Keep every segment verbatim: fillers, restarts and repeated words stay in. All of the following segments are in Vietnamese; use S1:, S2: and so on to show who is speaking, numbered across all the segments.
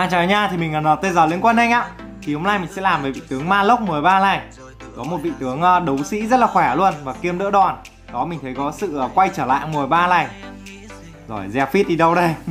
S1: À chào nha, thì mình là en tê giê Liên Quân anh ạ. Thì hôm nay mình sẽ làm về vị tướng Maloc mười ba này. Có một vị tướng đấu sĩ rất là khỏe luôn và kiêm đỡ đòn. Đó, mình thấy có sự quay trở lại mười ba này. Rồi, Zephyr đi đâu đây?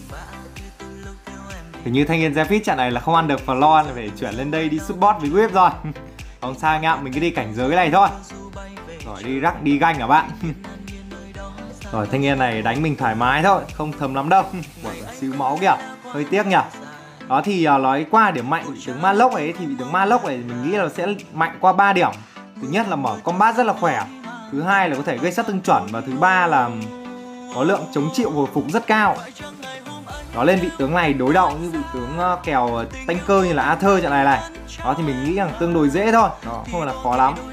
S1: Hình như thanh niên Zephyr trận này là không ăn được Flor, phải chuyển lên đây đi support với Whip rồi. Không sao anh ạ, mình cứ đi cảnh giới này thôi. Rồi đi rắc đi ganh hả bạn? Rồi thanh niên này đánh mình thoải mái thôi, không thấm lắm đâu. Ủa, xíu máu kìa, hơi tiếc nhỉ. Đó thì uh, nói qua điểm mạnh vị tướng Maloc ấy thì vị tướng Maloc này mình nghĩ là sẽ mạnh qua ba điểm. Thứ nhất là mở combat rất là khỏe, thứ hai là có thể gây sát thương chuẩn, và thứ ba là có lượng chống chịu hồi phục rất cao. Đó, lên vị tướng này đối đầu như vị tướng uh, kèo tanker như là Arthur trận này này. Đó thì mình nghĩ rằng tương đối dễ thôi, đó không là khó lắm.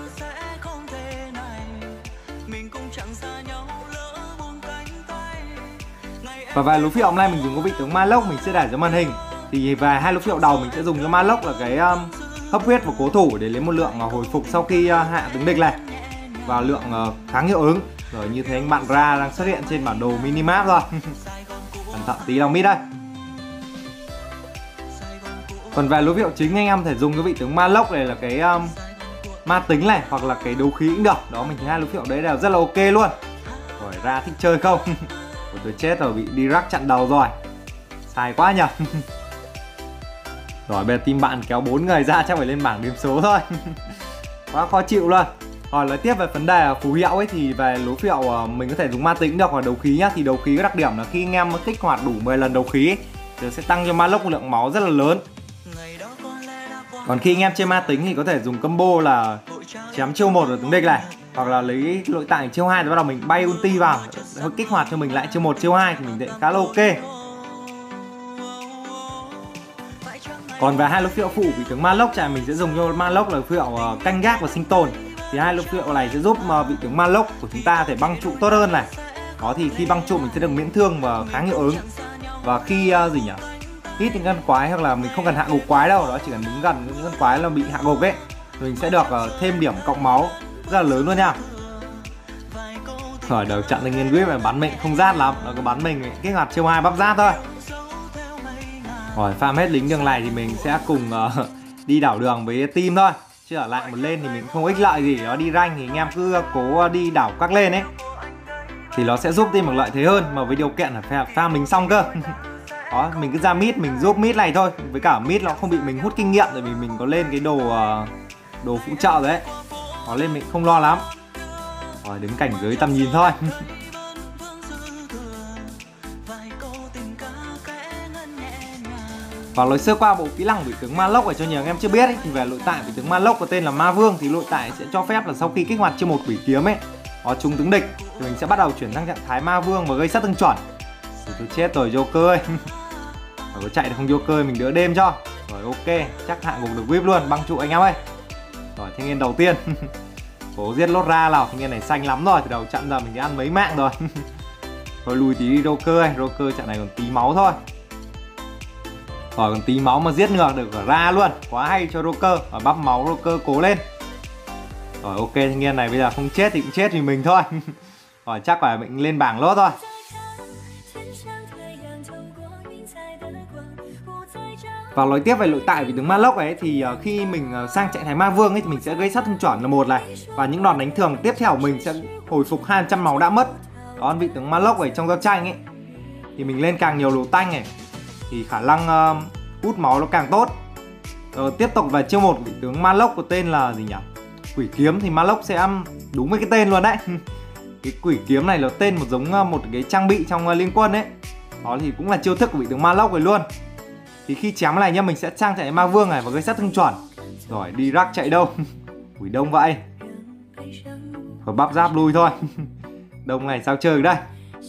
S1: Và vài lúa phiệu hôm nay mình dùng có vị tướng Maloc, mình sẽ để dưới màn hình. Thì vài hai lúa phiệu đầu mình sẽ dùng cho Maloc là cái um, hấp huyết và cố thủ để lấy một lượng uh, hồi phục sau khi uh, hạ tướng địch này, và lượng uh, kháng hiệu ứng. Rồi như thế anh bạn Ra đang xuất hiện trên bản đồ minimap rồi. Cẩn thận tí đâu mid đây. Còn vài lúa phiệu chính anh em thể dùng cái vị tướng Maloc này là cái um, ma tính này, hoặc là cái đấu khí cũng được. Đó, mình thấy hai lúa phiệu đấy đều rất là ok luôn. Rồi Ra thích chơi không? Tôi chết rồi, bị đi rắc chặn đầu rồi. Sai quá nhỉ. Rồi bây giờ team bạn kéo bốn người ra chắc phải lên bảng điểm số thôi. Quá khó chịu luôn. Rồi nói tiếp về vấn đề phù hiệu ấy, thì về lúa phiệu mình có thể dùng ma tính được, hoặc đấu khí nhá. Thì đấu khí có đặc điểm là khi anh em kích hoạt đủ mười lần đấu khí ấy, thì sẽ tăng cho Maloc lượng máu rất là lớn. Còn khi anh em chơi ma tính thì có thể dùng combo là chém chiêu một ở tướng địch này, hoặc là lấy nội tạng chiêu hai rồi bắt đầu mình bay ulti vào, kích hoạt cho mình lại chiêu một chiêu hai thì mình thấy khá là ok. Còn về hai lúa phiệu phụ vị tướng Maloc thì mình sẽ dùng cho Maloc là phiệu canh gác và sinh tồn. Thì hai lúa phiệu này sẽ giúp vị tướng Maloc của chúng ta thể băng trụ tốt hơn này. Đó thì khi băng trụ mình sẽ được miễn thương và kháng hiệu ứng. Và khi uh, gì nhỉ? Hit những con quái, hoặc là mình không cần hạ gục quái đâu, đó chỉ cần đứng gần những con quái là bị hạ gục ấy, mình sẽ được uh, thêm điểm cộng máu rất là lớn luôn nha. Rồi đầu trận thanh niên Whip này bắn mình không rát lắm, nó cứ bắn mình kích hoạt chiêu hai bắp rát thôi. Rồi farm hết lính đường này thì mình sẽ cùng uh, đi đảo đường với team thôi, chứ ở lại một lên thì mình không ích lợi gì. Đó, đi rank thì anh em cứ cố đi đảo các lên ấy, thì nó sẽ giúp team một lợi thế hơn, mà với điều kiện là farm mình xong cơ. Đó, mình cứ ra mid, mình giúp mid này thôi, với cả mid nó không bị mình hút kinh nghiệm, tại vì mình có lên cái đồ uh, đồ phụ trợ rồi đấy. Đó, lên mình không lo lắm. Rồi đến cảnh giới tầm nhìn thôi. Và nói sơ qua bộ kỹ năng của vị tướng Maloc để cho nhiều anh em chưa biết ấy, thì về nội tại vị tướng Maloc có tên là Ma Vương. Thì nội tại sẽ cho phép là sau khi kích hoạt chiêu một quỷ kiếm ấy, có trúng tướng địch thì mình sẽ bắt đầu chuyển sang trạng thái Ma Vương và gây sát thương chuẩn. Thì tôi chết rồi Joker ơi. Rồi có chạy được không Joker ơi, mình đỡ đêm cho. Rồi ok, chắc hạ gục được Whip luôn, băng trụ anh em ơi. Rồi thanh niên đầu tiên. Cố giết lốt ra nào, thanh niên này xanh lắm rồi, từ đầu trận giờ mình đã ăn mấy mạng rồi. Thôi lùi tí đi Joker ơi, Joker trận này còn tí máu thôi. Rồi còn tí máu mà giết ngược được cả Ra luôn, quá hay cho Joker. Rồi bắp máu Joker cố lên. Rồi ok, thanh niên này bây giờ không chết thì cũng chết vì mình thôi. Rồi chắc phải mình lên bảng lốt thôi. Và nói tiếp về nội tại vị tướng Maloc ấy, thì uh, khi mình uh, sang trạng thái Ma Vương ấy thì mình sẽ gây sát thương chuẩn là một này, và những đòn đánh thường tiếp theo của mình sẽ hồi phục hai phần trăm máu đã mất. Đó, vị tướng Maloc ở trong giao tranh ấy thì mình lên càng nhiều lỗ tanh này thì khả năng uh, hút máu nó càng tốt. Rồi tiếp tục về chiêu một vị tướng Maloc có tên là gì nhỉ? Quỷ kiếm. Thì Maloc sẽ đúng với cái tên luôn đấy. Cái quỷ kiếm này là tên một giống uh, một cái trang bị trong uh, Liên Quân ấy. Đó thì cũng là chiêu thức của vị tướng Maloc rồi luôn. Thì khi chém cái này nhá, mình sẽ sang chạy Ma Vương này và gây sát thương chuẩn. Rồi đi rắc chạy đâu? Quỷ đông vậy. Rồi bắp giáp lui thôi. Đông này sao chơi được đây?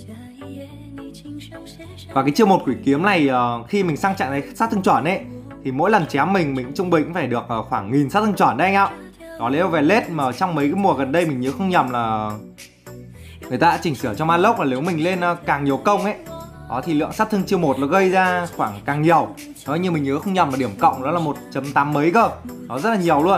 S1: Và cái chiêu một quỷ kiếm này uh, khi mình sang trạng này sát thương chuẩn ấy, thì mỗi lần chém mình mình trung bình cũng phải được uh, khoảng nghìn sát thương chuẩn đây anh ạ. Đó, nếu về late mà trong mấy cái mùa gần đây mình nhớ không nhầm là người ta đã chỉnh sửa cho Maloc là nếu mình lên uh, càng nhiều công ấy, đó thì lượng sát thương chiêu một nó gây ra khoảng càng nhiều. Đó, như mình nhớ không nhầm là điểm cộng đó là một chấm tám mấy cơ. Đó, rất là nhiều luôn.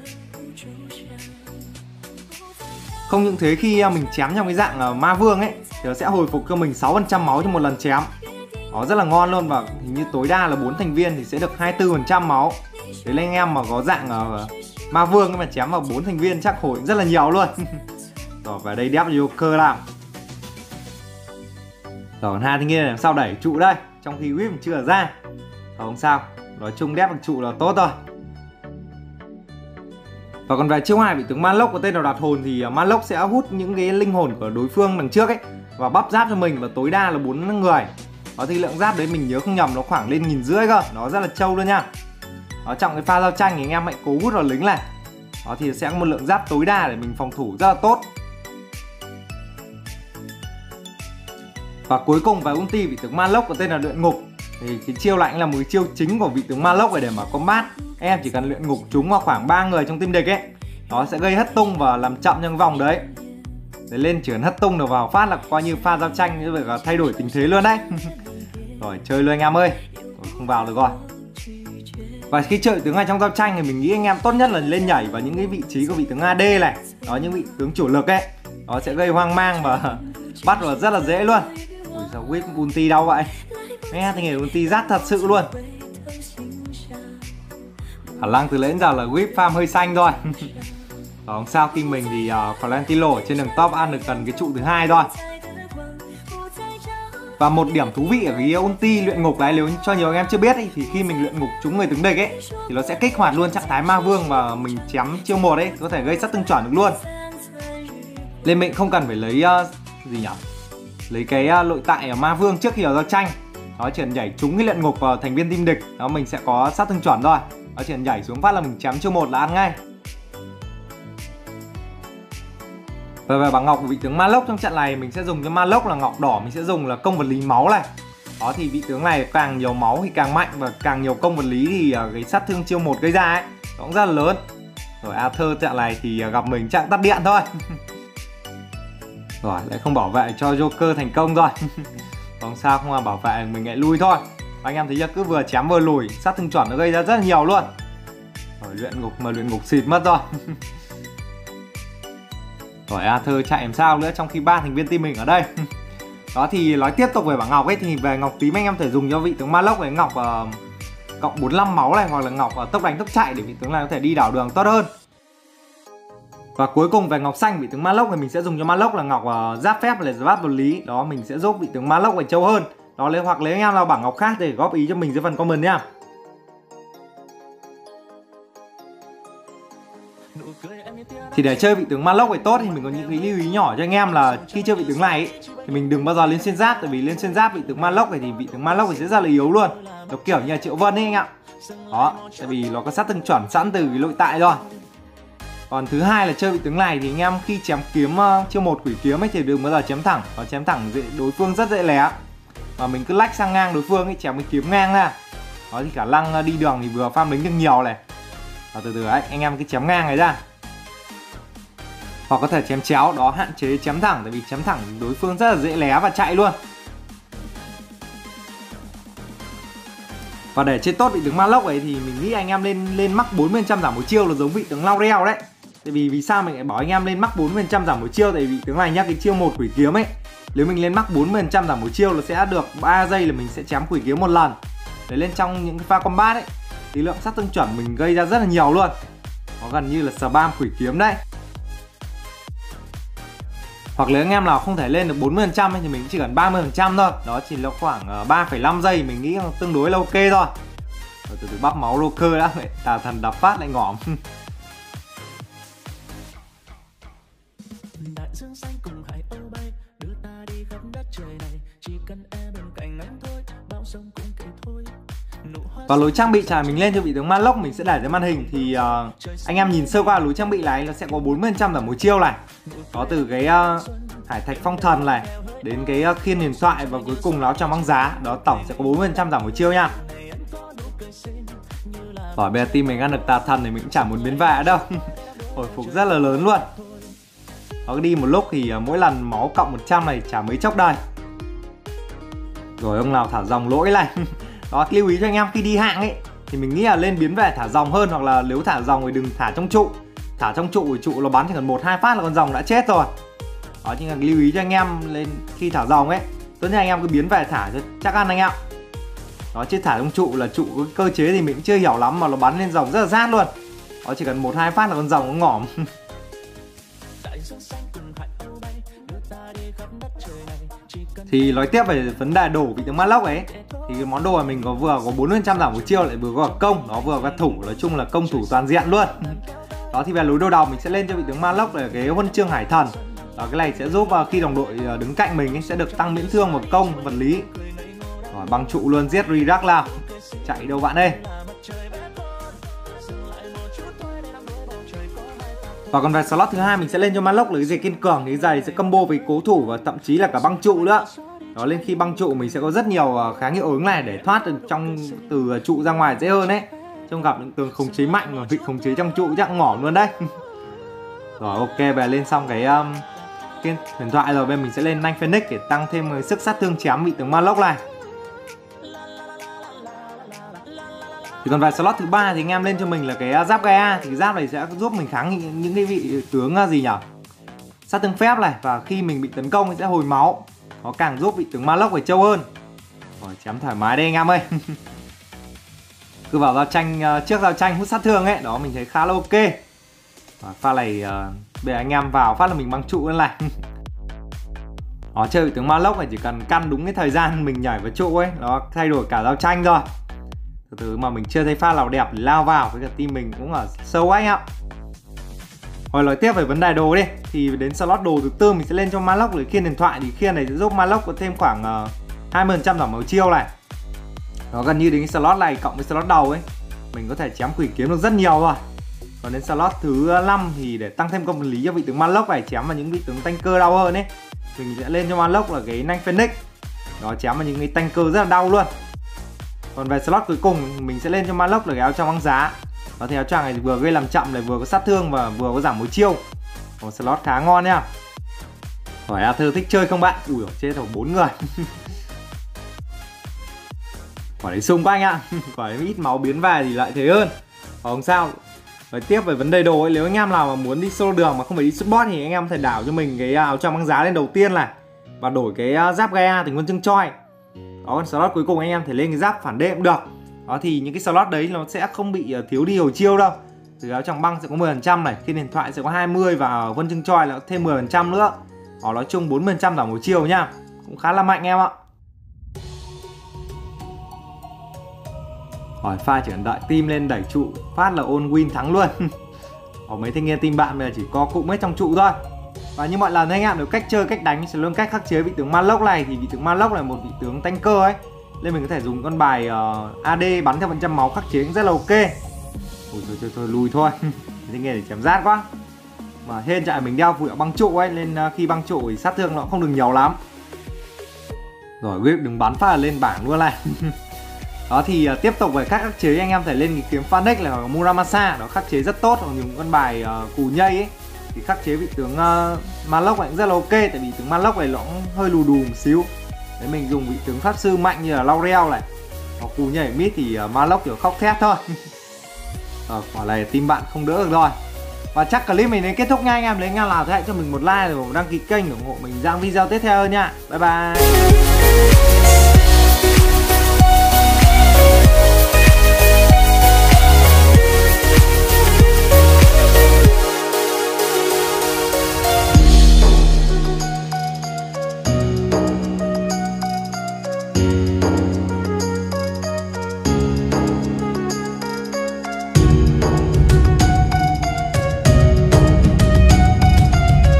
S1: Không những thế, khi mình chém trong cái dạng uh, Ma Vương ấy thì nó sẽ hồi phục cho mình sáu phần trăm máu trong một lần chém. Đó, rất là ngon luôn, và hình như tối đa là bốn thành viên thì sẽ được hai mươi tư phần trăm máu. Đấy là anh em mà có dạng uh, ma vương mà chém vào bốn thành viên chắc hồi rất là nhiều luôn. Rồi vào đây đép Joker làm. Rồi hai thanh niên làm sao đẩy trụ đây, trong khi whip chưa ra. Rồi không sao, nói chung đép được trụ là tốt rồi. Và còn về chiêu hai vị tướng Manlock có tên là đoạt hồn thì Manlock sẽ hút những cái linh hồn của đối phương đằng trước ấy và bắp giáp cho mình, và tối đa là bốn người. Đó thì lượng giáp đấy mình nhớ không nhầm nó khoảng lên nghìn rưỡi cơ, nó rất là trâu luôn nha. Đó, trong cái pha giao tranh thì anh em hãy cố hút vào lính này. Đó thì sẽ có một lượng giáp tối đa để mình phòng thủ rất là tốt. Và cuối cùng về ulti vị tướng Manlock có tên là luyện ngục. Thì cái chiêu này là một cái chiêu chính của vị tướng Manlock để mà combat. Em chỉ cần luyện ngục chúng vào khoảng ba người trong team địch ấy, nó sẽ gây hất tung và làm chậm trong vòng đấy. Để lên chuyển hất tung được vào phát là coi như pha giao tranh như vậy, là thay đổi tình thế luôn đấy. Rồi chơi luôn anh em ơi. Rồi, không vào được rồi. Và khi chơi tướng này trong giao tranh thì mình nghĩ anh em tốt nhất là lên nhảy vào những cái vị trí của vị tướng a đê này. Đó, những vị tướng chủ lực ấy, nó sẽ gây hoang mang và bắt vào rất là dễ luôn. Ui sao whip ulti đau vậy. Nghe thì nghề ulti rát thật sự luôn. Khả năng từ nãy đến giờ là whip farm hơi xanh thôi. Đó, không sao, team mình thì uh, Valentino ở trên đường top ăn được gần cái trụ thứ hai thôi. Và một điểm thú vị ở cái ulti luyện ngục đấy, nếu cho nhiều anh em chưa biết ấy, thì khi mình luyện ngục trúng người tướng địch ấy thì nó sẽ kích hoạt luôn trạng thái ma vương, và mình chém chiêu một ấy có thể gây sát thương chuẩn được luôn. Nên mình không cần phải lấy uh, gì nhỉ? Lấy cái uh, nội tại ở ma vương trước khi vào giao tranh. Đó, chỉ cần nhảy trúng cái luyện ngục vào thành viên team địch, đó mình sẽ có sát thương chuẩn thôi. Đó, chỉ cần nhảy xuống phát là mình chém chiêu một là ăn ngay. Và về bảng ngọc của vị tướng Manlock trong trận này mình sẽ dùng cho Manlock là ngọc đỏ, mình sẽ dùng là công vật lý máu này. Đó thì vị tướng này càng nhiều máu thì càng mạnh, và càng nhiều công vật lý thì cái sát thương chiêu một gây ra ấy nó cũng rất là lớn. Rồi Arthur trận này thì gặp mình chặn tắt điện thôi. Rồi lại không bảo vệ cho Joker thành công rồi. Không sao, không là bảo vệ mình lại lui thôi. Anh em thấy chưa, cứ vừa chém vừa lùi, sát thương chuẩn nó gây ra rất là nhiều luôn. Rồi luyện ngục mà luyện ngục xịt mất rồi. Rồi Arthur chạy làm sao nữa trong khi ba thành viên team mình ở đây. Đó thì nói tiếp tục về bảng ngọc ấy, thì về ngọc tím anh em thể dùng cho vị tướng Manlock với ngọc uh, cộng bốn mươi lăm máu này, hoặc là ngọc uh, tốc đánh tốc chạy để vị tướng này có thể đi đảo đường tốt hơn. Và cuối cùng về ngọc xanh vị tướng Manlock thì mình sẽ dùng cho Manlock là ngọc uh, giáp phép là giáp vật lý. Đó mình sẽ giúp vị tướng Manlock phải trâu hơn. Đó lấy hoặc lấy anh em nào bảng ngọc khác để góp ý cho mình dưới phần comment nhá. Thì để chơi vị tướng Manlock phải tốt thì mình có những cái lưu ý nhỏ cho anh em là khi chơi vị tướng này ấy, thì mình đừng bao giờ lên xuyên giáp, tại vì lên xuyên giáp vị tướng Manlock này thì vị tướng Manlock sẽ rất là yếu luôn. Nó kiểu như là Triệu Vân ấy anh ạ. Đó, tại vì nó có sát thương chuẩn sẵn từ cái nội tại rồi. Còn thứ hai là chơi vị tướng này thì anh em khi chém kiếm uh, chiêu một quỷ kiếm ấy thì đừng bao giờ chém thẳng, và chém thẳng dễ, đối phương rất dễ lé. Mà mình cứ lách sang ngang đối phương ấy, chém cái kiếm ngang ra. Đó thì khả năng uh, đi đường thì vừa farm lính được nhiều này. Và từ từ ấy, anh em cứ chém ngang này ra. Hoặc có thể chém chéo, đó hạn chế chém thẳng, tại vì chém thẳng đối phương rất là dễ lé và chạy luôn. Và để chơi tốt vị tướng Manlock ấy thì mình nghĩ anh em lên lên mắc bốn mươi phần trăm giảm một chiêu là giống vị tướng Laurel đấy. Tại vì vì sao mình lại bảo anh em lên mắc bốn mươi phần trăm giảm một chiêu, tại vì vị tướng này nhá, cái chiêu một quỷ kiếm ấy, nếu mình lên mắc bốn mươi phần trăm giảm một chiêu là sẽ được ba giây là mình sẽ chém quỷ kiếm một lần. Để lên trong những cái pha combat ấy thì lượng sát thương chuẩn mình gây ra rất là nhiều luôn. Nó gần như là spam quỷ kiếm đấy. Hoặc nếu anh em nào không thể lên được bốn mươi phần trăm thì mình chỉ cần ba mươi phần trăm thôi. Đó chỉ là khoảng ba phẩy năm giây, mình nghĩ tương đối là ok thôi. Rồi từ từ bắp máu Joker đã, tà thần đập phát lại ngỏm. Và lối trang bị trả mình lên cho vị tướng Manlock mình sẽ để dưới màn hình thì uh, anh em nhìn sơ qua lối trang bị này nó sẽ có bốn mươi phần trăm giảm một chiêu này. Đó từ cái uh, hải thạch phong thần này đến cái uh, khiên huyền thoại, và cuối cùng là áo choàng băng giá. Đó tổng sẽ có bốn mươi phần trăm giảm một chiêu nha. Rồi bây giờ team mình ăn được tà thần thì mình cũng chẳng muốn biến vạ đâu. Hồi phục rất là lớn luôn. Nó đi một lúc thì uh, mỗi lần máu cộng một trăm này chả mấy chốc đây. Rồi ông nào thả dòng lỗi này. Đó, lưu ý cho anh em khi đi hạng ấy thì mình nghĩ là lên biến về thả dòng hơn, hoặc là nếu thả dòng thì đừng thả trong trụ. Thả trong trụ thì trụ nó bắn chỉ cần một hai phát là con dòng đã chết rồi. Đó, nhưng là lưu ý cho anh em lên khi thả dòng ấy tốt nhất anh em cứ biến về thả cho chắc ăn anh em. Đó, chứ thả trong trụ là trụ có cơ chế thì mình cũng chưa hiểu lắm, mà nó bắn lên rồng rất là rát luôn. Đó, chỉ cần một hai phát là con rồng nó ngỏm. Thì nói tiếp về vấn đề đổ vị tướng Matlock ấy, thì cái món đồ mà mình có vừa có bốn mươi phần trăm giảm một chiêu, lại vừa có công, nó vừa có thủ, nói chung là công thủ toàn diện luôn. Đó, thì về lối đồ đầu mình sẽ lên cho vị tướng Matlock là cái huân chương hải thần. Đó, cái này sẽ giúp khi đồng đội đứng cạnh mình ấy, sẽ được tăng miễn thương và công vật lý. Rồi, băng trụ luôn, giết Rirak nào. Chạy đâu bạn ơi. Và còn về slot thứ hai mình sẽ lên cho Matlock là cái giày kiên cường, cái giày sẽ combo với cố thủ và thậm chí là cả băng trụ nữa. Đó, lên khi băng trụ mình sẽ có rất nhiều kháng hiệu ứng này để thoát được trong từ trụ ra ngoài dễ hơn đấy. Trong gặp những tường khống chế mạnh và vị khống chế trong trụ chắc ngỏm luôn đấy. Rồi, ok, về lên xong cái um, cái huyền thoại rồi, bên mình sẽ lên Nanh Phoenix để tăng thêm sức sát thương chém vị tướng Matlock này. Thì còn về slot thứ ba thì anh em lên cho mình là cái giáp Gaia, thì cái giáp này sẽ giúp mình kháng những cái vị tướng gì nhỉ? Sát thương phép này, và khi mình bị tấn công thì sẽ hồi máu. Nó càng giúp vị tướng Matlock phải trâu hơn. Rồi, chém thoải mái đây anh em ơi. Cứ vào giao tranh trước giao tranh hút sát thương ấy, đó mình thấy khá là ok. Và pha này uh, bây giờ anh em vào phát là mình băng trụ lên này. Đó, chơi vị tướng Matlock này chỉ cần căn đúng cái thời gian mình nhảy vào trụ ấy, nó thay đổi cả giao tranh rồi. Từ từ mà mình chưa thấy pha nào đẹp để lao vào, với cả team mình cũng ở sâu anh ạ. Rồi, nói tiếp về vấn đề đồ đi. Thì đến slot đồ thứ tư mình sẽ lên cho Matlock là khiên điện thoại. Thì khiên này sẽ giúp Matlock có thêm khoảng uh, hai mươi phần trăm giảm máu chiêu này. Nó gần như đến cái slot này cộng với slot đầu ấy, mình có thể chém quỷ kiếm được rất nhiều rồi. Còn đến slot thứ năm thì để tăng thêm công vật lý cho vị tướng Matlock này, chém vào những vị tướng tanker đau hơn ấy, mình sẽ lên cho Matlock là cái Nanh Phoenix. Đó, chém vào những cái tanker rất là đau luôn. Còn về slot cuối cùng mình sẽ lên cho Matlock là cái áo choàng băng giá. Đó, thì áo choàng này vừa gây làm chậm này, vừa có sát thương và vừa có giảm mối chiêu. Một slot khá ngon nhá. Hỏi Arthur thích chơi không bạn? Ui, chết rồi, bốn người. Quả đấy sung quá anh ạ. Quả đấy ít máu biến về thì lại thế hơn. Còn không sao. Nói tiếp về vấn đề đồ ấy, nếu anh em nào mà muốn đi solo đường mà không phải đi support thì anh em có thể đảo cho mình cái áo choàng băng giá lên đầu tiên này, và đổi cái giáp Gaia thành huân chương choi. Đó, còn slot cuối cùng anh em thể lên cái giáp phản đệm được. Đó, thì những cái slot đấy nó sẽ không bị thiếu đi hồi chiêu đâu. Từ áo choàng băng sẽ có mười phần trăm này, khi điện thoại sẽ có hai mươi và huân chương choi là thêm mười phần trăm nữa. Đó, nói chung bốn mươi phần trăm giảm hồi chiêu nha. Cũng khá là mạnh em ạ. Hỏi pha chỉ cần đợi team lên đẩy trụ phát là all win thắng luôn. Ở mấy thanh niên team bạn bây giờ chỉ có cụm hết trong trụ thôi. Và như mọi lần anh em được cách chơi, cách đánh sẽ luôn cách khắc chế vị tướng Matlock này. Thì vị tướng Matlock là một vị tướng tanker ấy, nên mình có thể dùng con bài uh, a đê bắn theo phần trăm máu khắc chế cũng rất là ok. Ui thôi thôi, thôi lùi thôi. Thanh niên để chém rát quá. Mà hên chạy mình đeo phụ băng trụ ấy, nên uh, khi băng trụ thì sát thương nó cũng không được nhiều lắm. Rồi quyết đừng bắn phát là lên bảng luôn này. Đó, thì uh, tiếp tục về các khắc chế anh em thể lên cái kiếm Phoenix là Muramasa, nó khắc chế rất tốt. Còn dùng con bài uh, cù nhây ấy thì khắc chế vị tướng uh, Matlock này cũng rất là ok, tại vì tướng Matlock này nó cũng hơi lù đù một xíu. Đấy, mình dùng vị tướng pháp sư mạnh như là Laurel này, hoặc cù nhảy mid thì uh, Matlock kiểu khóc thét thôi. Ờ, quả này team bạn không đỡ được rồi. Và chắc clip mình đến kết thúc nha anh em. Nếu anh em nào thì hãy cho mình một like rồi đăng ký kênh ủng hộ mình ra video tiếp theo nha. Bye bye.